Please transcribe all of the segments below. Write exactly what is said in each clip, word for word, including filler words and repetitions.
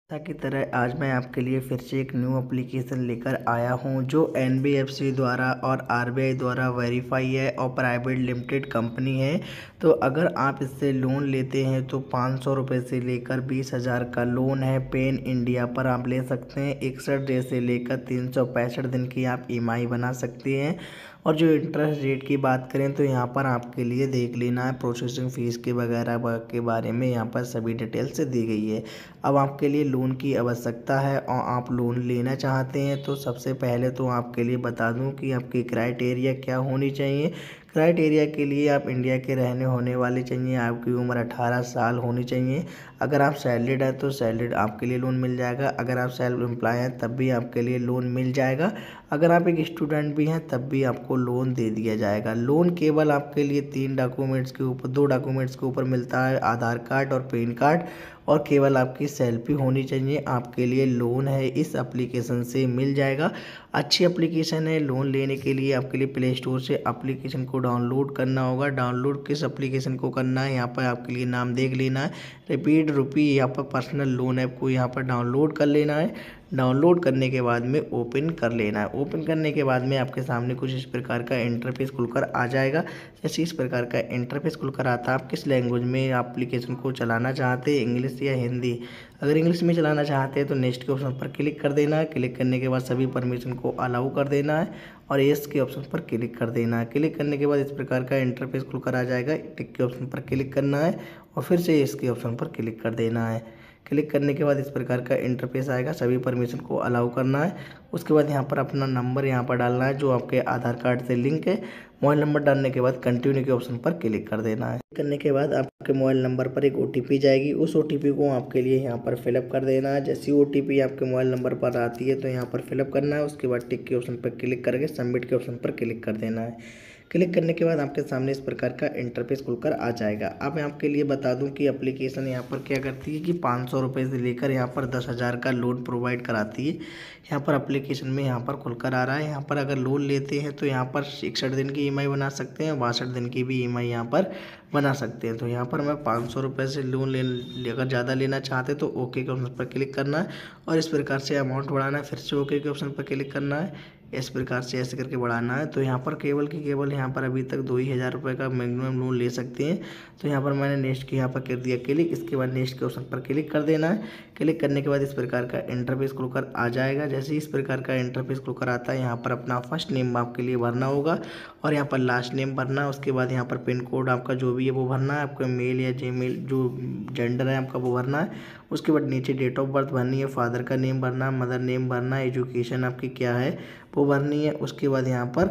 जैसा की तरह आज मैं आपके लिए फिर से एक न्यू एप्लीकेशन लेकर आया हूं जो एन बी एफ सी द्वारा और आर बी आई द्वारा वेरीफाई है और प्राइवेट लिमिटेड कंपनी है। तो अगर आप इससे लोन लेते हैं तो पाँच सौ रुपये से लेकर बीस हज़ार का लोन है। पेन इंडिया पर आप ले सकते हैं। इकसठ डे से लेकर तीन सौ पैंसठ दिन की आप ई एम आई बना सकते हैं। और जो इंटरेस्ट रेट की बात करें तो यहाँ पर आपके लिए देख लेना है प्रोसेसिंग फ़ीस के वगैरह के बारे में यहाँ पर सभी डिटेल्स दी गई है। अब आपके लिए लोन की आवश्यकता है और आप लोन लेना चाहते हैं तो सबसे पहले तो आपके लिए बता दूं कि आपकी क्राइटेरिया क्या होनी चाहिए। क्राइटेरिया के लिए आप इंडिया के रहने होने वाले चाहिए, आपकी उम्र अठारह साल होनी चाहिए। अगर आप सैलरीड हैं तो सैलरीड आपके लिए लोन मिल जाएगा। अगर आप सेल्फ एम्प्लॉय हैं तब भी आपके लिए लोन मिल जाएगा। अगर आप एक स्टूडेंट भी हैं तब भी आपको लोन दे दिया जाएगा। लोन केवल आपके लिए तीन डॉक्यूमेंट्स के ऊपर दो डॉक्यूमेंट्स के ऊपर मिलता है, आधार कार्ड और पैन कार्ड, और केवल आपकी सेल्फी होनी चाहिए। आपके लिए लोन है इस एप्लीकेशन से मिल जाएगा। अच्छी एप्लीकेशन है। लोन लेने के लिए आपके लिए प्ले स्टोर से एप्लीकेशन को डाउनलोड करना होगा। डाउनलोड किस एप्लीकेशन को करना है, यहाँ पर आपके लिए नाम देख लेना है, रिपीट रुपी, यहाँ पर पर्सनल लोन ऐप को यहाँ पर डाउनलोड कर लेना है। डाउनलोड करने के बाद में ओपन कर लेना है। ओपन करने के बाद में आपके सामने कुछ इस प्रकार का इंटरफेस खुलकर आ जाएगा। जैसे इस प्रकार का इंटरफेस खुलकर आता है, आप किस लैंग्वेज में एप्लीकेशन को चलाना चाहते हैं, इंग्लिश या हिंदी। अगर इंग्लिश में चलाना चाहते हैं तो नेक्स्ट के ऑप्शन पर क्लिक कर देना है। क्लिक करने के बाद सभी परमिशन को अलाउ कर देना है और येस के ऑप्शन पर क्लिक कर देना है। क्लिक करने के बाद इस प्रकार का इंटरफेस खुलकर आ जाएगा। टिक के ऑप्शन पर क्लिक करना है और फिर से येस के ऑप्शन पर क्लिक कर देना है। क्लिक करने के बाद इस प्रकार का इंटरफेस आएगा। सभी परमिशन को अलाउ करना है। उसके बाद यहाँ पर अपना नंबर यहाँ पर डालना है जो आपके आधार कार्ड से लिंक है। मोबाइल नंबर डालने के बाद कंटिन्यू के ऑप्शन पर क्लिक कर देना है। करने के बाद आपके मोबाइल नंबर पर एक ओ टी पी जाएगी। उस ओ टी पी को आपके लिए यहाँ पर फिलअप कर देना है। जैसी ओ टी पी आपके मोबाइल नंबर पर आती है तो यहाँ पर फिलअप करना है। उसके बाद टिक के ऑप्शन पर क्लिक करके सबमिट के ऑप्शन पर क्लिक कर देना है। क्लिक करने के बाद आपके सामने इस प्रकार का इंटरफेस खुलकर आ जाएगा। अब मैं आपके लिए बता दूं कि एप्लीकेशन यहाँ पर क्या करती है कि पाँच सौ रुपये से लेकर यहाँ पर दस हज़ार का लोन प्रोवाइड कराती है। यहाँ पर एप्लीकेशन में यहाँ पर खुलकर आ रहा है। यहाँ पर अगर लोन लेते हैं तो यहाँ पर इकसठ दिन की ई एम आई बना सकते हैं, बासठ दिन की भी ई एम आई यहाँ पर बना सकते हैं। तो यहाँ पर मैं पाँच सौ रुपये से लोन ले अगर ज़्यादा लेना चाहते तो ओके के ऑप्शन पर क्लिक करना है और इस प्रकार से अमाउंट बढ़ाना है। फिर से ओके के ऑप्शन पर क्लिक करना है। इस प्रकार से ऐसे करके बढ़ाना है। तो यहाँ पर केवल की केवल यहाँ पर अभी तक दो ही हज़ार रुपये का मैक्सिमम लोन ले सकते हैं। तो यहाँ पर मैंने नेक्स्ट के यहाँ पर कर दिया क्लिक। इसके बाद नेक्स्ट के ऑप्शन पर क्लिक कर देना है। क्लिक करने के बाद इस प्रकार का इंटरफेस खुलकर आ जाएगा। जैसे इस प्रकार का इंटरफेस खुलकर आता है यहाँ पर अपना फर्स्ट नेम आपके लिए भरना होगा और यहाँ पर लास्ट नेम भरना है। उसके बाद यहाँ पर पिन कोड आपका जो भी है वो भरना है। आपका मेल या जीमेल जो जेंडर है आपका वो भरना है। उसके बाद नीचे डेट ऑफ बर्थ भरनी है, फादर का नेम भरना है, मदर नेम भरना है, एजुकेशन आपकी क्या है वो भरनी है। उसके बाद यहाँ पर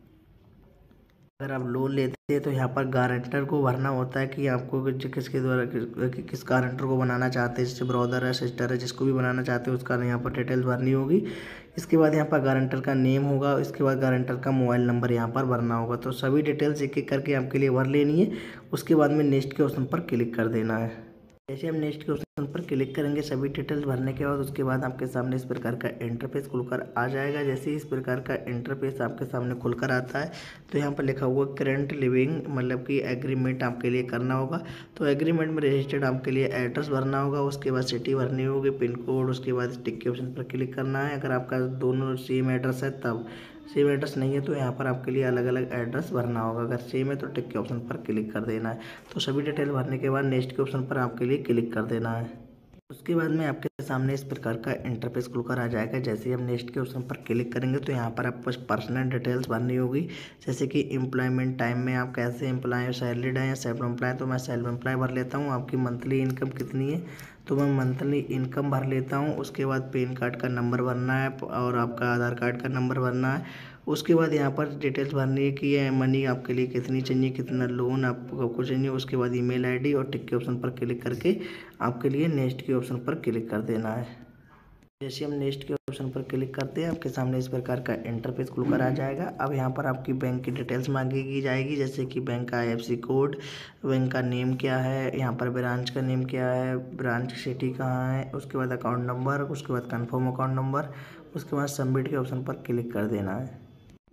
अगर आप लोन लेते हैं तो यहाँ पर गारंटर को भरना होता है कि आपको किसके द्वारा कि, किस गारंटर को बनाना चाहते हैं, जैसे ब्रदर है, सिस्टर है, जिसको भी बनाना चाहते हैं उसका यहाँ पर डिटेल्स भरनी होगी। इसके बाद यहाँ पर गारंटर का नेम होगा। इसके बाद गारंटर का मोबाइल नंबर यहाँ पर भरना होगा। तो सभी डिटेल्स एक एक करके आपके लिए भर लेनी है। उसके बाद में नेक्स्ट के ऑप्शन पर क्लिक कर देना है। जैसे हम नेक्स्ट के ऑप्शन पर क्लिक करेंगे सभी डिटेल्स भरने के बाद उसके बाद आपके सामने इस प्रकार का इंटरफेस खुलकर आ जाएगा। जैसे ही इस प्रकार का इंटरफेस आपके सामने खुलकर आता है तो यहाँ पर लिखा हुआ करंट लिविंग मतलब कि एग्रीमेंट आपके लिए करना होगा। तो एग्रीमेंट में रजिस्टर्ड आपके लिए एड्रेस भरना होगा। उसके बाद सिटी भरनी होगी, पिन कोड। उसके बाद टिक के ऑप्शन पर क्लिक करना है। अगर आपका दोनों सेम एड्रेस है तब, सेम एड्रेस नहीं है तो यहाँ पर आपके लिए अलग अलग एड्रेस भरना होगा। अगर सेम है तो टिक के ऑप्शन पर क्लिक कर देना है। तो सभी डिटेल भरने के बाद नेक्स्ट के ऑप्शन पर आपके लिए क्लिक कर देना है। उसके बाद में आपके सामने इस प्रकार का इंटरफेस खुलकर आ जाएगा। जैसे ही हम नेक्स्ट के ऑप्शन पर क्लिक करेंगे तो यहाँ पर आपको पर्सनल डिटेल्स भरनी होगी। जैसे कि एम्प्लॉयमेंट टाइम में आप कैसे एम्प्लॉय, सैलरीड हैं या सेल्फ एम्प्लॉय। तो मैं सेल्फ एम्प्लॉय भर लेता हूँ। आपकी मंथली इनकम कितनी है तो मैं मंथली इनकम भर लेता हूँ। उसके बाद पैन कार्ड का नंबर भरना है और आपका आधार कार्ड का नंबर भरना है। उसके बाद यहाँ पर डिटेल्स भरनी है कि ये मनी आपके लिए कितनी चाहिए, कितना लोन आपको आपको चाहिए। उसके बाद ईमेल आईडी और टिक के ऑप्शन पर क्लिक करके आपके लिए नेक्स्ट के ऑप्शन पर क्लिक कर देना है। जैसे हम नेक्स्ट के ऑप्शन पर क्लिक करते हैं आपके सामने इस प्रकार का इंटरफेस खुलकर आ जाएगा। अब यहाँ पर आपकी बैंक की डिटेल्स मांगी जाएगी। जैसे कि बैंक का I F C code, bank का नेम क्या है, यहाँ पर ब्रांच का नेम क्या है, ब्रांच सिटी कहाँ है, उसके बाद अकाउंट नंबर, उसके बाद कन्फर्म अकाउंट नंबर। उसके बाद सबमिट के ऑप्शन पर क्लिक कर देना है।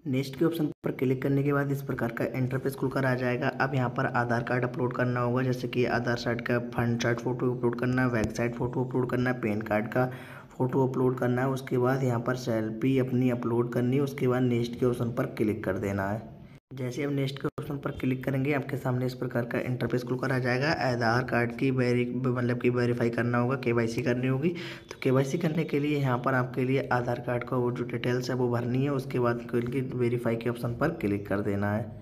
नेक्स्ट के ऑप्शन पर क्लिक करने के बाद इस प्रकार का इंटरफेस खुलकर आ जाएगा। अब यहाँ पर आधार कार्ड अपलोड करना होगा, जैसे कि आधार कार्ड का फ्रंट साइड फ़ोटो अपलोड करना है, बैक साइड फ़ोटो अपलोड करना है, पैन कार्ड का फ़ोटो अपलोड करना है। उसके बाद यहाँ पर सेल्फी अपनी अपलोड करनी है। उसके बाद नेक्स्ट के ऑप्शन पर क्लिक कर देना है। जैसे अब नेक्स्ट के ऑप्शन पर क्लिक करेंगे आपके सामने इस प्रकार का इंटरफेस खुलकर आ जाएगा। आधार कार्ड की वेरी मतलब कि वेरीफाई करना होगा, केवाईसी करनी होगी। तो केवाईसी करने के लिए यहाँ पर आपके लिए आधार कार्ड का वो जो डिटेल्स है वो भरनी है। उसके बाद वेरीफाई के ऑप्शन पर क्लिक कर देना है।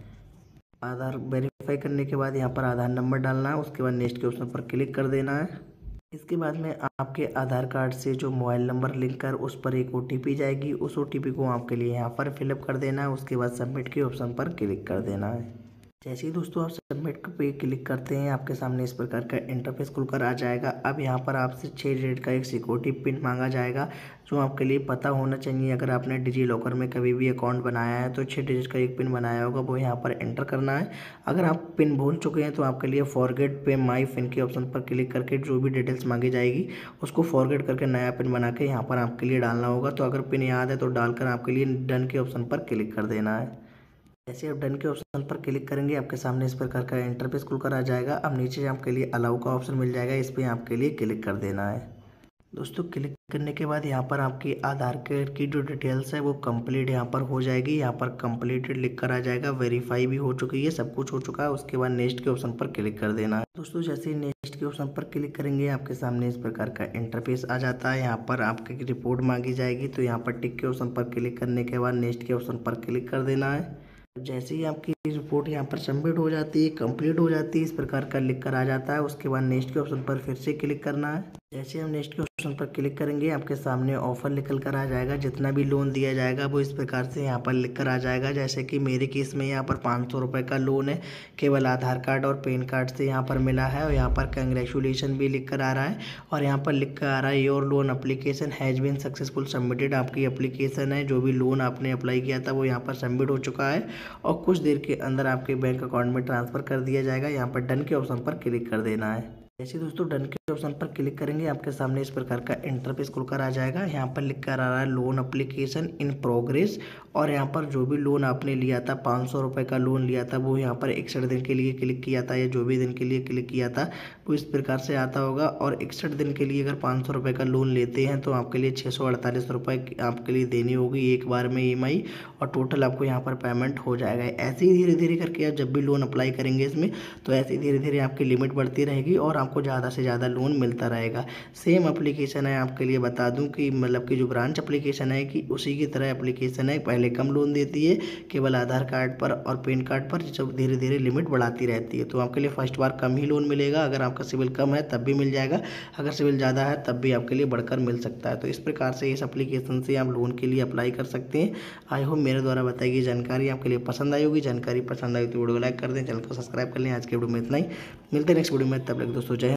आधार वेरीफाई करने के बाद यहाँ पर आधार नंबर डालना है। उसके बाद नेक्स्ट के ऑप्शन पर क्लिक कर देना है। इसके बाद में आपके आधार कार्ड से जो मोबाइल नंबर लिंक कर उस पर एक ओटीपी जाएगी। उस ओटीपी को आपके लिए यहाँ पर फिलअप कर देना है। उसके बाद सबमिट के ऑप्शन पर क्लिक कर देना है। जैसे ही दोस्तों आप सबमिट पे क्लिक करते हैं आपके सामने इस प्रकार का इंटरफेस खुलकर आ जाएगा। अब यहाँ पर आपसे छः डिजिट का एक सिक्योरिटी पिन मांगा जाएगा, जो आपके लिए पता होना चाहिए। अगर आपने डिजी लॉकर में कभी भी अकाउंट बनाया है तो छः डिजिट का एक पिन बनाया होगा, वो यहाँ पर एंटर करना है। अगर आप पिन भूल चुके हैं तो आपके लिए फॉरगेट पे माई पिन के ऑप्शन पर क्लिक करके जो भी डिटेल्स मांगी जाएगी उसको फॉरगेट करके नया पिन बना के यहाँ पर आपके लिए डालना होगा। तो अगर पिन याद है तो डालकर आपके लिए डन के ऑप्शन पर क्लिक कर देना है। जैसे आप डन के ऑप्शन पर क्लिक करेंगे आपके सामने इस प्रकार का इंटरफेस खुलकर आ जाएगा। अब नीचे आपके लिए अलाउ का ऑप्शन मिल जाएगा, इस पर आपके लिए क्लिक कर देना है। दोस्तों क्लिक करने के बाद यहाँ पर आपकी आधार कार्ड की जो डिटेल्स है वो कंप्लीट यहाँ पर हो जाएगी। यहाँ पर कंप्लीटेड लिख कर आ जाएगा, वेरीफाई भी हो चुकी है, सब कुछ हो चुका है। उसके बाद नेक्स्ट के ऑप्शन पर क्लिक कर देना है। दोस्तों जैसे ही नेक्स्ट के ऑप्शन पर क्लिक करेंगे आपके सामने इस प्रकार का इंटरफेस आ जाता है। यहाँ पर आपकी रिपोर्ट मांगी जाएगी, तो यहाँ पर टिक के ऑप्शन पर क्लिक करने के बाद नेक्स्ट के ऑप्शन पर क्लिक कर देना है। जैसे ही आपकी रिपोर्ट यहाँ पर सबमिट हो जाती है, कंप्लीट हो जाती है, इस प्रकार का लिख कर आ जाता है। उसके बाद नेक्स्ट के ऑप्शन पर फिर से क्लिक करना है। जैसे हम नेक्स्ट के ऑप्शन पर क्लिक करेंगे आपके सामने ऑफर निकल कर आ जाएगा। जितना भी लोन दिया जाएगा वो इस प्रकार से यहाँ पर लिख कर आ जाएगा। जैसे कि मेरे केस में यहाँ पर पाँच सौ रुपये का लोन है, केवल आधार कार्ड और पैन कार्ड से यहाँ पर मिला है। और यहाँ पर कंग्रेचुलेशन भी लिख कर आ रहा है और यहाँ पर लिख कर आ रहा है your loan application has been successful submitted. आपकी एप्लीकेशन है, जो भी लोन आपने अप्लाई किया था वो यहाँ पर सबमिट हो चुका है और कुछ देर के अंदर आपके बैंक अकाउंट में ट्रांसफ़र कर दिया जाएगा। यहाँ पर डन के ऑप्शन पर क्लिक कर देना है। जैसे दोस्तों डन के ऑप्शन पर क्लिक करेंगे आपके सामने इस प्रकार का इंटरफेस खुलकर आ जाएगा। यहाँ पर लिख कर आ रहा है लोन एप्लीकेशन इन प्रोग्रेस और यहाँ पर जो भी लोन आपने लिया था पाँच सौ रुपये का लोन लिया था वो यहाँ पर इकसठ दिन के लिए क्लिक किया था या जो भी दिन के लिए क्लिक किया था वो इस प्रकार से आता होगा। और इकसठ दिन के लिए अगर पाँच सौ रुपये का लोन लेते हैं तो आपके लिए छः सौ अड़तालीस रुपये आपके लिए देनी होगी एक बार में ई एम आई और टोटल आपको यहाँ पर पेमेंट हो जाएगा। ऐसे ही धीरे धीरे करके आप जब भी लोन अप्लाई करेंगे इसमें तो ऐसे ही धीरे धीरे आपकी लिमिट बढ़ती रहेगी और आपको ज़्यादा से ज़्यादा लोन मिलता रहेगा। सेम एप्लीकेशन है, आपके लिए बता दूं कि मतलब कि जो ब्रांच एप्लीकेशन है कि उसी की तरह एप्लीकेशन है। पहले कम लोन देती है केवल आधार कार्ड पर और पैन कार्ड पर, जब धीरे धीरे लिमिट बढ़ाती रहती है। तो आपके लिए फर्स्ट बार कम ही लोन मिलेगा। अगर आपका सिविल कम है तब भी मिल जाएगा, अगर सिविल ज़्यादा है तब भी आपके लिए बढ़कर मिल सकता है। तो इस प्रकार से इस एप्लीकेशन से आप लोन के लिए अप्लाई कर सकते हैं। आई होप मेरे द्वारा बताई गई जानकारी आपके लिए पसंद आई होगी। जानकारी पसंद आई तो वीडियो को लाइक कर दें, चैनल को सब्सक्राइब कर लें। आज के वीडियो में इतना ही, मिलते हैं नेक्स्ट वीडियो में, तब तक दोस्तों जय हिंद।